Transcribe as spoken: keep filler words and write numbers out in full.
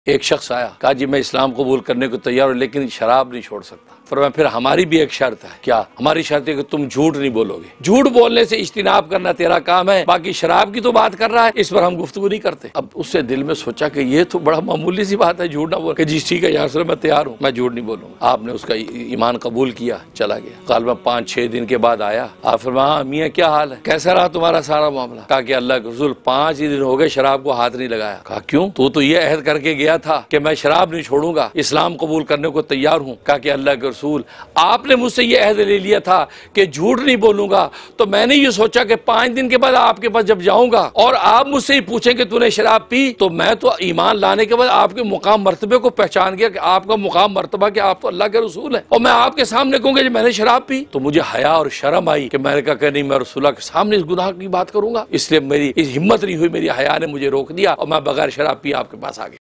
एक शख्स आया, कहा जी मैं इस्लाम कबूल करने को तैयार हूँ लेकिन शराब नहीं छोड़ सकता। फरमाया फिर हमारी भी एक शर्त है। क्या? हमारी शर्त है कि तुम झूठ नहीं बोलोगे। झूठ बोलने से इज्तिनाब करना तेरा काम है, बाकी शराब की तो बात कर रहा है, इस पर हम गुफ्तगू नहीं करते। अब उससे दिल में सोचा कि ये तो बड़ा मामूली सी बात है, झूठ ना बोल। जी ठीक है यार, मैं तैयार हूँ, मैं झूठ नहीं बोलूंगा। आपने उसका ईमान कबूल किया, चला गया। कल में पाँच छह दिन के बाद आया, आप फरमाया मियाँ क्या हाल है, कैसा रहा तुम्हारा सारा मामला? कहा कि अल्लाह के रसूल पाँच ही दिन हो गए शराब को हाथ नहीं लगाया। कहा क्यों? तू तो ये अहद करके गया था कि मैं शराब नहीं छोड़ूंगा, इस्लाम कबूल करने को तैयार हूँ। कहा कि अल्लाह के रसूल आपने मुझसे ये अहद ले लिया था कि झूठ नहीं बोलूंगा, तो मैंने ये सोचा कि पांच दिन के बाद आपके पास जब जाऊंगा और आप मुझसे ही पूछें कि तूने शराब पी, तो मैं तो ईमान लाने के बाद आपके मुकाम मर्तबे को पहचान गया कि आपका मुकाम मर्तबा कि आप तो अल्लाह के रसूल हैं, और मैं आपके सामने कहूंगा कि मैंने शराब पी, तो मुझे हया और शर्म आई कि मैंने कहा नहीं, मैं रसूलुल्लाह के सामने इस गुनाह की बात करूंगा। इसलिए मेरी इस हिम्मत नहीं हुई, मेरी हया ने मुझे रोक दिया और मैं बगैर शराब पी आपके पास आ गया।